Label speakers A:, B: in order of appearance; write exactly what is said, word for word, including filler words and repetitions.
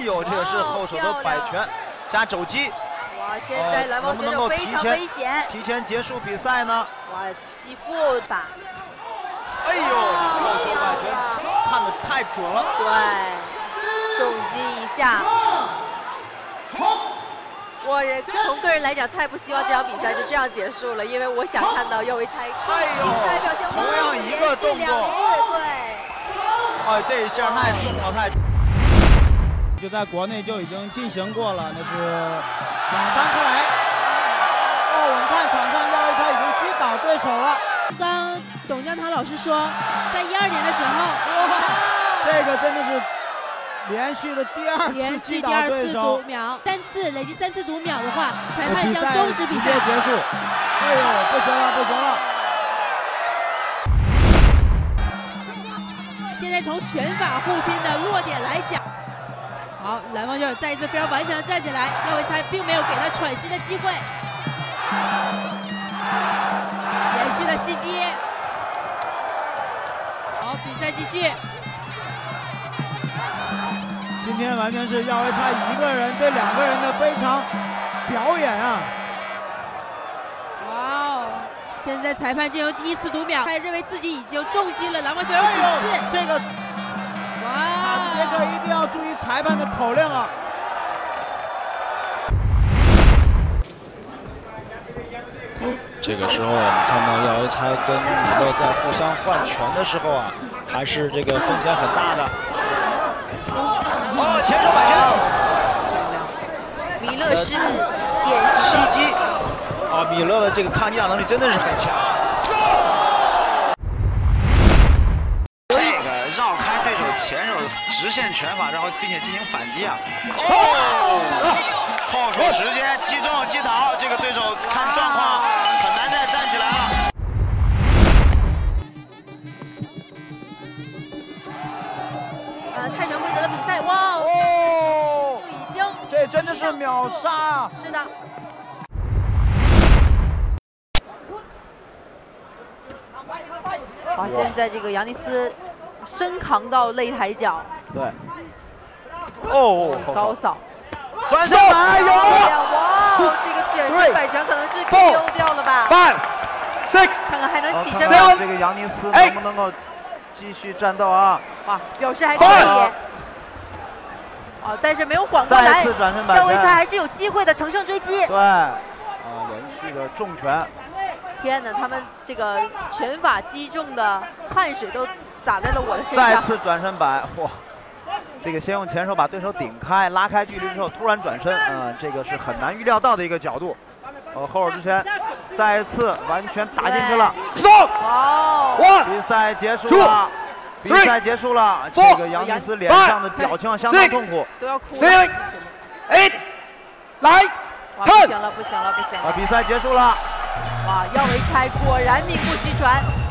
A: 呦，这个是后手的摆拳加肘击。
B: 哇，现在蓝方选手非常危险，
A: 提前结束比赛呢？
B: 哇，击腹吧。
A: 哎呦，后手摆拳看得太准了。
B: 对，重击一下。我人从个人来讲，太不希望这场比赛就这样结束了，因为我想看到耀维拆精彩表现，
A: 同样一个动作，
B: 对，
A: 哎，这一下太重了，太。
C: 就在国内就已经进行过了，那是两三克来。哦，我们看场上耀维拆已经击倒对手了。
D: 刚董江涛老师说，在一二年的时候，
C: 哇，这个真的是。连续的第二次击倒对手，
D: 秒三次累计三次读秒的话，裁判将终止比赛，
C: 直接结束。哎呦，不行了，不行了！
D: 现在从拳法互拼的落点来讲，好，蓝方选手再一次非常顽强的站起来，耀维拆并没有给他喘息的机会，连续的袭击。好，比赛继续。
C: 今天完全是耀维拆一个人对两个人的非常表演啊！
D: 哇哦！现在裁判进行第一次读秒，他认为自己已经重击了蓝方选手几次。
C: 哎、这个，
D: 哇！
C: 塔别克一定要注意裁判的口令啊！
E: 这个时候我们看到耀维拆跟米勒在互相换拳的时候啊，还是这个风险很大的。
A: 哦，前手摆
B: 拳，米勒是典型
A: 袭击。啊，米勒的这个抗击打能力真的是很强。这个绕开对手前手直线拳法，然后并且进行反击啊。哦，后手直接击中击倒，这个对手看状况很难再站起来了。
B: 呃，泰拳规则的比赛，哇
C: 哦，
B: 已经，
C: 这真的是秒杀啊！
B: 是的。好，现在这个杨尼斯身扛到擂台角，
A: 对，哦，
B: 高扫，
A: 转身摆有了，
B: 哇，这个卷身摆拳可能是 K O 掉了吧
A: ？Five, six，
B: 看看还能起身
A: 吗？这个杨尼斯能不能够继续战斗啊？
B: 哇，表示还可以。哦，但是没有缓过来。
A: 再次转身摆拳，
B: 耀维拆还是有机会的，乘胜追击。
A: 对，啊，连续的重拳。
B: 天哪，他们这个拳法击中的汗水都洒在了我的身上。
A: 再次转身摆，哇！这个先用前手把对手顶开，拉开距离之后突然转身，嗯，这个是很难预料到的一个角度。呃，后手之前再一次完全打进去了。Stop！
B: 哦，
A: 比赛结束了。比赛结束了，这个杨尼斯脸上的表情相当痛苦，
B: 都要哭了。
A: Seven, eight， 来，
B: 不行了，不行了，不行了！
A: 啊，比赛结束了。
B: 哇，耀维拆果然名不虚传。